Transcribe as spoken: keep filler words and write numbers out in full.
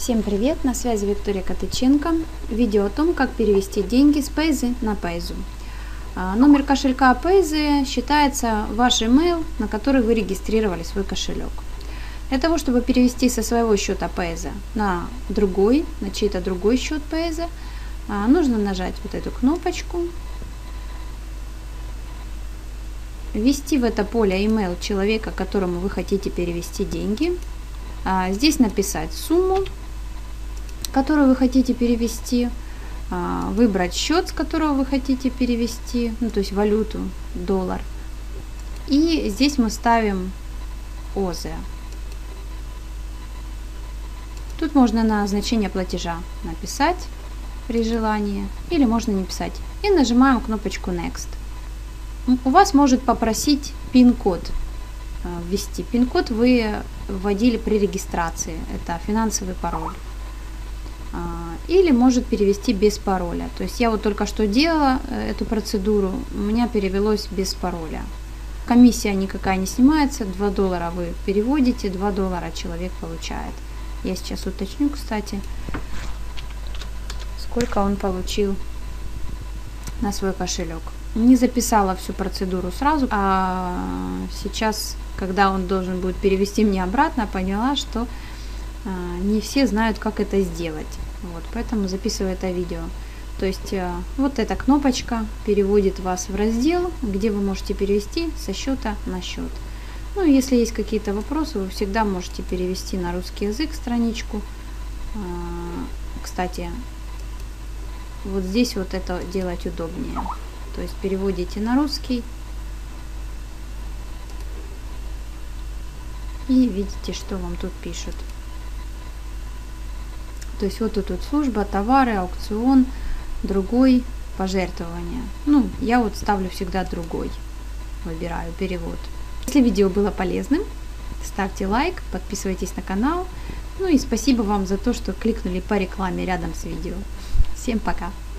Всем привет, на связи Виктория Котыченко. Видео о том, как перевести деньги с Paysy на Paysy. Номер кошелька Paysy считается ваш email, на который вы регистрировали свой кошелек. Для того, чтобы перевести со своего счета Paysy на другой, на чей-то другой счет Paysy, нужно нажать вот эту кнопочку, ввести в это поле email человека, которому вы хотите перевести деньги. Здесь написать сумму, которую вы хотите перевести, выбрать счет, с которого вы хотите перевести, ну, то есть валюту, доллар. И здесь мы ставим ОЗ. Тут можно на значение платежа написать при желании, или можно не писать. И нажимаем кнопочку Next. У вас может попросить пин-код ввести. Пин-код вы вводили при регистрации, это финансовый пароль. Или может перевести без пароля. То есть я вот только что делала эту процедуру, у меня перевелось без пароля. Комиссия никакая не снимается, два доллара вы переводите, два доллара человек получает. Я сейчас уточню, кстати, сколько он получил на свой кошелек. Не записала всю процедуру сразу, а сейчас, когда он должен будет перевести мне обратно, поняла, что не все знают, как это сделать. Вот, поэтому записываю это видео. То есть вот эта кнопочка переводит вас в раздел, где вы можете перевести со счета на счет. Ну, если есть какие-то вопросы, вы всегда можете перевести на русский язык страничку. Кстати, вот здесь вот это делать удобнее. То есть переводите на русский и видите, что вам тут пишут. То есть вот тут вот служба, товары, аукцион, другой, пожертвования. Ну, я вот ставлю всегда другой, выбираю перевод. Если видео было полезным, ставьте лайк, подписывайтесь на канал. Ну и спасибо вам за то, что кликнули по рекламе рядом с видео. Всем пока!